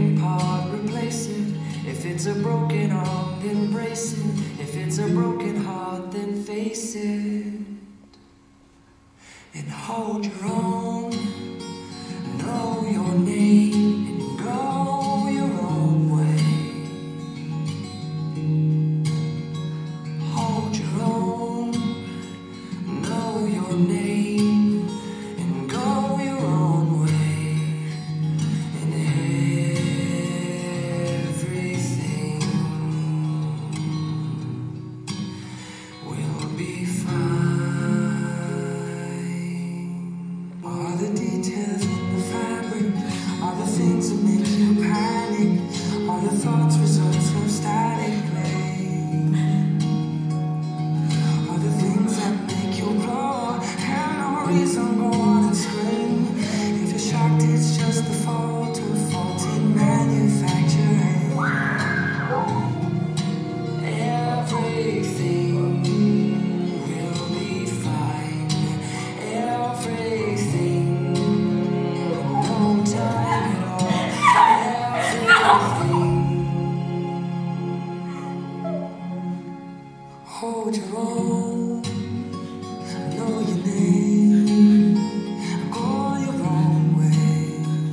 broken part, replace it. If it's a broken arm, then brace it. If it's a broken heart, then face it. And hold your own, know your name, and go your own way. Hold your own, know your name, and go your own way. And everything will be fine. All the details in the fabric, all the things that make you panic, all your thoughts results of static play, all the things that make you blow, have no reason, go on and scream. If you're shocked, it's just the fault of faulty manufacturing. Everything will be fine. Everything, no time at all. Everything. Hold your own, know your name, go your own way.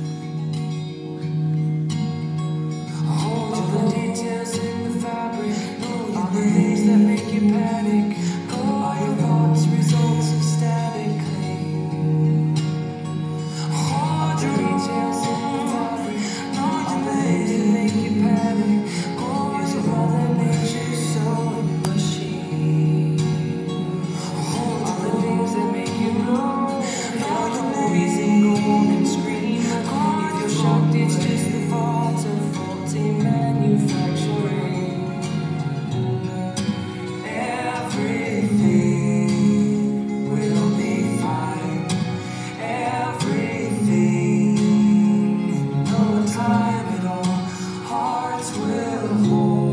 Hold all the details in the fabric, know all the things that make you panic, go all your thoughts, results of static claim. Hold your details in the fabric, know all the things that make you panic, go all your Mother Nature's sewing machine. Hold all the things that make you blow, know your reason, go on and scream. If you're shocked, it's just the fault of faulty manufacturing. Everything will be fine. Everything, in no time at all, hearts will hold.